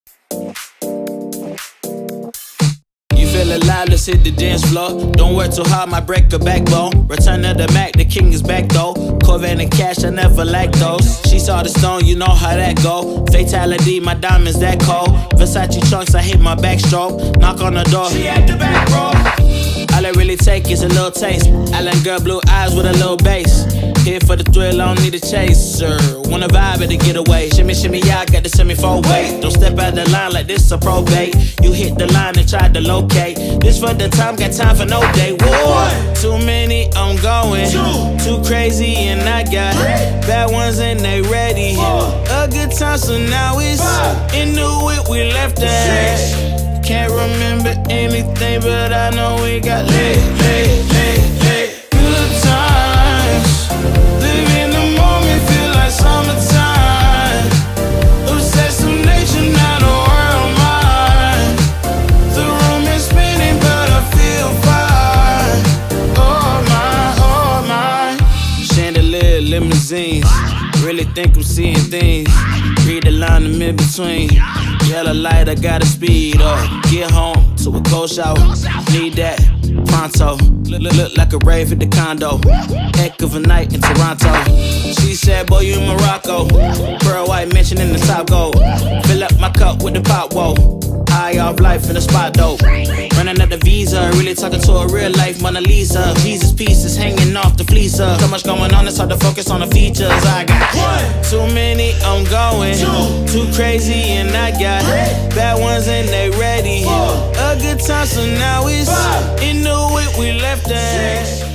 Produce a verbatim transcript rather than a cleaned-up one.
Feel alive, let's hit the dance floor. Don't work too hard, might break a backbone. Return of the Mac, the king is back though. Corvette and cash, I never lack those. She saw the stone, you know how that go. Fatality, my diamonds that cold. Versace trunks, I hit my backstroke. Knock on the door, she at the back, bro. All I really take is a little taste. Island girl, blue eyes with a little bass. Here for the thrill, I don't need a chaser. Wanna vibe at the getaway. Shimmy, shimmy, yeah, I got the semi-four way. Don't step out the line like this a probate. You hit the line and try to locate. This for the time, got time for no day. Whoa, too many, I'm going. Two, too crazy, and I got bad ones and they ready. A good time, so now it's into it, we left that. Can't remember anything, but I know we got lit, lit, lit, lit. Good times, live in the moment, feel like summertime. Obsessed with nature, not a world mine. The room is spinning, but I feel fine. Oh my, oh my. Chandelier, limousines, really think I'm seeing things. Read the line in mid-between. Yellow light, I gotta speed up. Get home to a cold shower. Need that pronto. Look, look, look like a rave at the condo. Heck of a night in Toronto. She said, boy, you in Morocco. Pearl white mention in the top gold. Fill up my cup with the pop, whoa. High off life in the spot, though. Running out the visa, really talking to a real life Mona Lisa. Jesus pieces hanging off the fleecer. So much going on, it's hard to focus on the features. I got one, too many, I'm going. Two, too crazy, and I got bad ones and they ready. A good time, so now it's into it, we left that.